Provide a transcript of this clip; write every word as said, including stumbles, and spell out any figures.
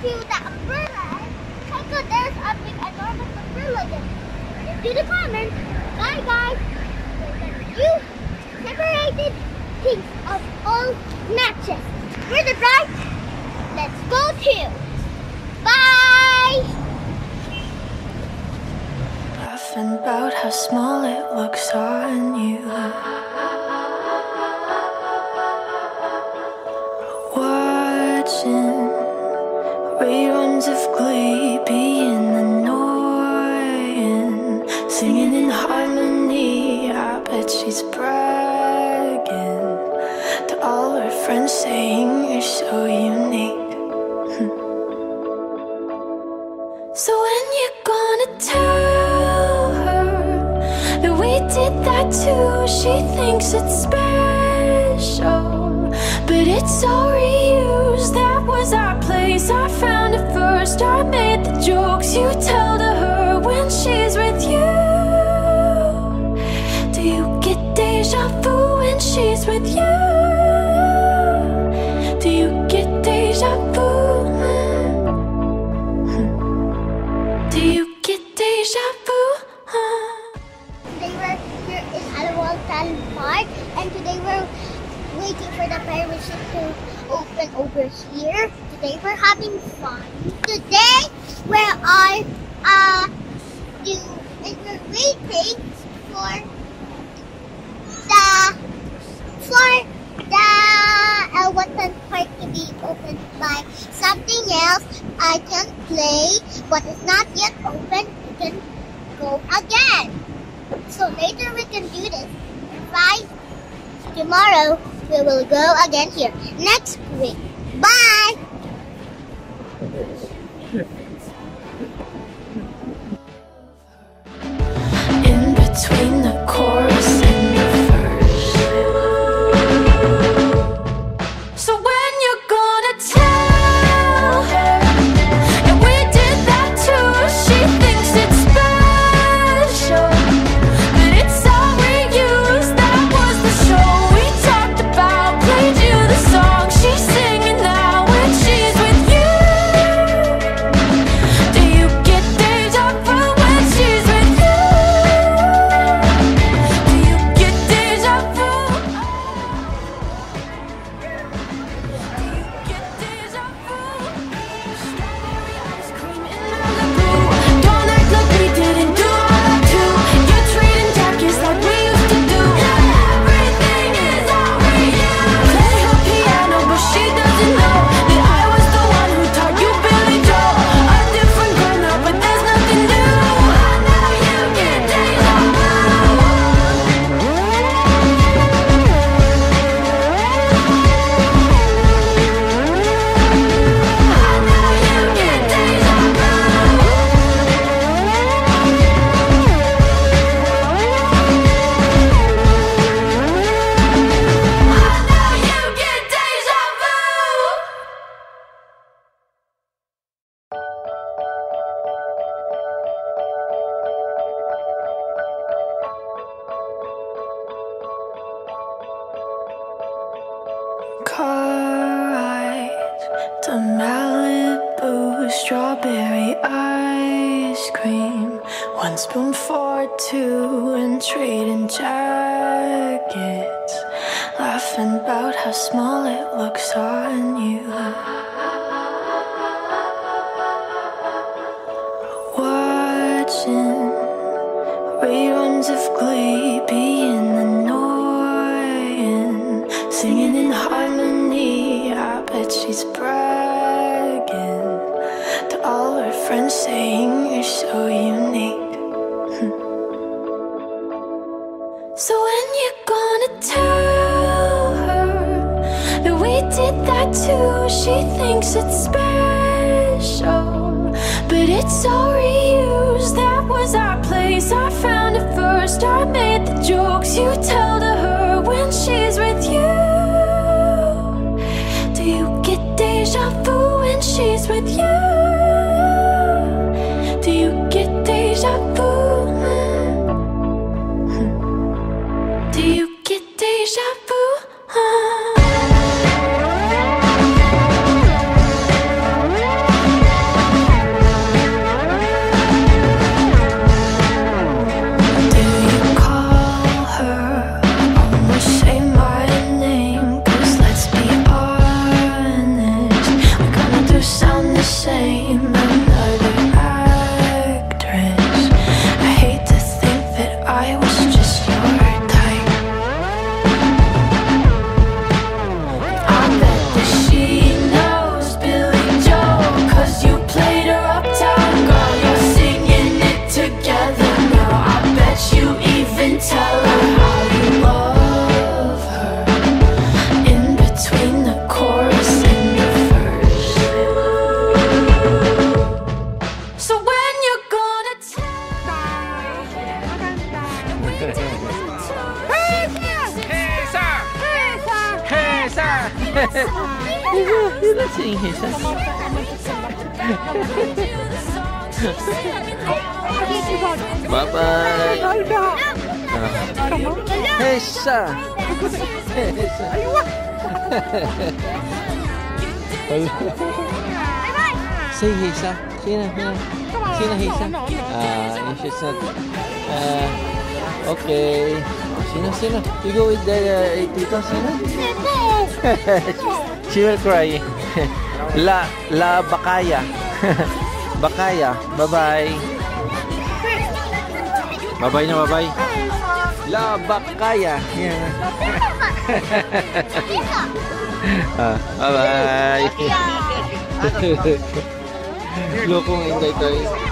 to the umbrella. Check out, there's a big enormous umbrella there. Into the comments. Bye guys. You separated things of all matches. Where's the right? Let's go to. Bye. Laughing about how small it looks on you. Watching reruns of Glee being annoying, singing in harmony. I bet she's bragging to all her friends, saying you're so unique. So when you gonna tell her that we did that too? She thinks it's special, but it's all reused. That was our place, I found it first. I made the jokes you tell to her when she's with you. Do you get deja vu when she's with you? Do you get deja vu? Do you get deja vu? Huh? They were here in Alawal-Tal Park, and today we're waiting for the permission to open over here. Today we're having fun. Today we are uh do and we're waiting for the for the Alawal-Tal Park to be opened by something else. I can play, but it's not yet open. We can go again. So later we can do this. Bye. Tomorrow we will go again here. Next week. Bye. In between the chorus and the verse. So when you're gonna tell her that we did that too? She thinks it's special, but it's all reused. That was the show we talked about. Played you the song she's singing now when she's with you. Do you get deja vu when she's with you? Do you get deja vu? Do you get deja vu? Strawberry ice cream in Malibu. Don't act like we didn't do all that too. You're treating jackets like we used to do. Everything is all reused. Play her piano, but she doesn't know that I was the one who taught you Billy Joel. A different girl now, but there's nothing new. I know you get deja vu. I know you get deja vu. I know you get deja vu. Car ride to Malibu, strawberry ice cream, one spoon for two, and trading jackets, laughing about how small it looks on you. Watching reruns of Glee being annoying, singing in harmony. I bet she's bragging to all her friends, saying you're so unique. So when you gonna tell her that we did that too? She thinks it's special, but it's all reused. That was our place, I found it first. I made the jokes you tell to her when she's with you. Do you get deja vu when she's with you? Do you get deja vu? Do you get deja vu? Huh? You're not saying Hisa. Bye-bye. Hisa. Hisa. Say Hisa. Sino? Sino? Sino Hisa? Ah, she's not. Uh, okay. Sino? Sino? You go with the uh, Tito. Sino? She will cry. La La Bakaya. Bakaya. Bye-bye. Bye-bye na, bye-bye. La Bakaya. Yeah. Ah, bye-bye. Lokong inday tayo.